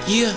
Yeah.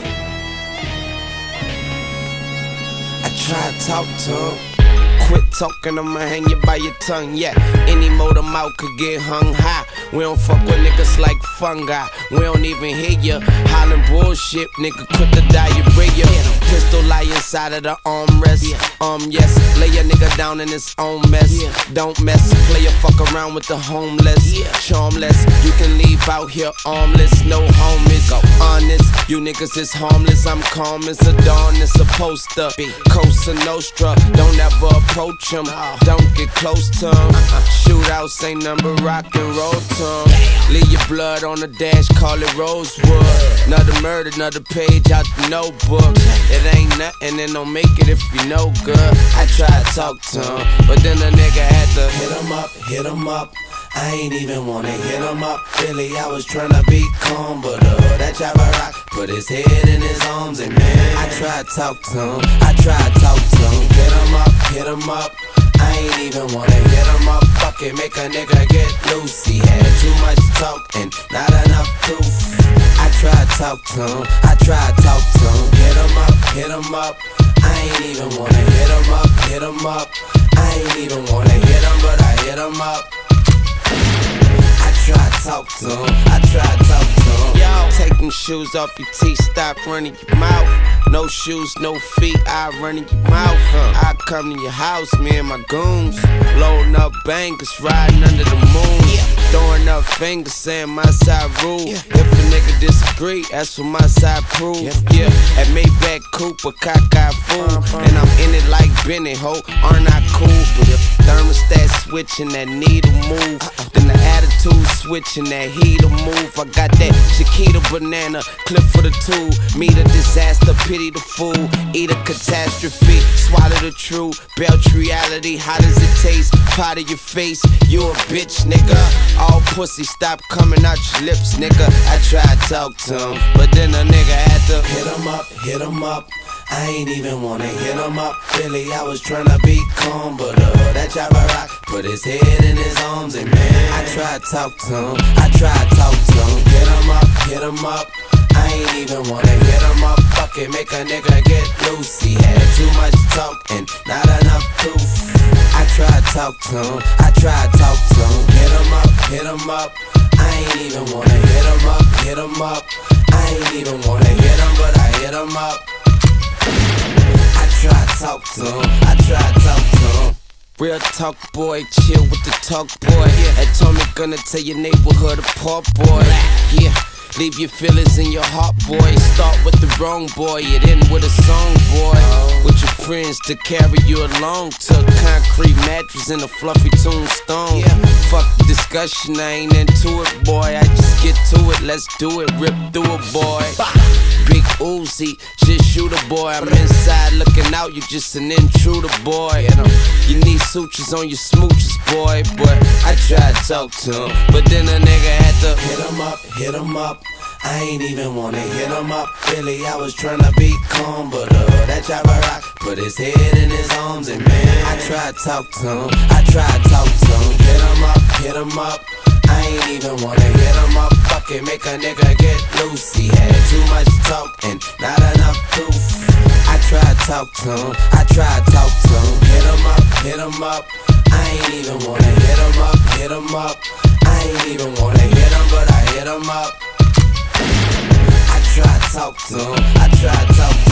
I try to talk to him. Quit talking, I'ma hang you by your tongue, yeah. Any motor mouth could get hung high. We don't fuck with niggas like fungi. We don't even hear ya hollering bullshit, nigga, quit the diarrhea. Pistol lie inside of the armrest. Yes, lay a nigga down in his own mess. Don't mess, play a fuck around with the homeless. Charmless, you can leave out here armless, no homies. Honest, you niggas is harmless. I'm calm as a dawn, it's supposed to be. Costa Nostra, don't ever approach him, don't get close to him. Shootouts ain't number rock and roll to him. Leave your blood on the dash, call it Rosewood. Another murder, another page out the notebook. It ain't nothing and don't make it if you know good. I try to talk to him, but then the nigga had to hit him up. I ain't even wanna hit him up. Really, I was tryna be calm, but that chopper rock put his head in his arms, and man, I tried to talk to him. Hit him up. I ain't even wanna hit him up. Fuck it, make a nigga get loose. He had too much talk and not enough proof. I tried to talk to him. Hit him up. I ain't even wanna hit him up. I ain't even wanna hit him, but I hit him up. I try to talk to him. Yo, take them shoes off your teeth, stop running your mouth. No shoes, no feet, I run in your mouth. I come to your house, me and my goons, loading up bangers, riding under the moon. Throwing up fingers, saying my side rule. If a nigga disagree, that's what my side prove. Yeah, at Maybach coupe, a cockeyed fool, and I'm in it like Benny, ho, aren't I cool? But if thermostat switching, that needle move, then the attitude switching, that heat'll move. I got that Chiquita banana, clip for the tool. Meet a disaster, pity the fool. Eat a catastrophe, swallow the truth. Belch reality, how does it taste? Pot of your face, you a bitch, nigga. All pussy, stop coming out your lips, nigga. I tried to talk to him, but then a nigga had to hit him up. I ain't even wanna hit him up. Really, I was tryna be calm, but that chopper rock put his head in his arms, and man, I tried to talk to him. Hit him up. I ain't even wanna hit him up. Fuck it, make a nigga get loose. He had too much talk and not enough proof. I tried to talk to him. Hit him up. I ain't even wanna hit him up. I ain't even wanna hit him, but I hit him up. I tried to talk to him. Real talk boy, chill with the talk boy. Atomic gonna tear your neighborhood apart, boy. Yeah, leave your feelings in your heart, boy. Start with the wrong boy, it end with a song, boy. With your friends to carry you along to a concrete mattress and a fluffy tombstone. Fuck the discussion, I ain't into it, boy. I just get to it, let's do it, rip through it, boy. Big Uzi, just shoot a boy. I'm inside looking out, you just an intruder, boy. You need sutures on your smooches, boy. But I tried to talk to him, but then a nigga had to hit him up. I ain't even wanna hit him up. Really, I was tryna be calm, but that chopper rock put his head in his arms, and man, I tried to talk to him. Hit him up. I ain't even wanna hit him up. Fuck it, make a nigga get loose. He had too much talk and not enough proof. I tried to talk to him. Hit him up. I ain't even wanna hit him up. I ain't even wanna hit him, but I hit him up. I tried to talk to him.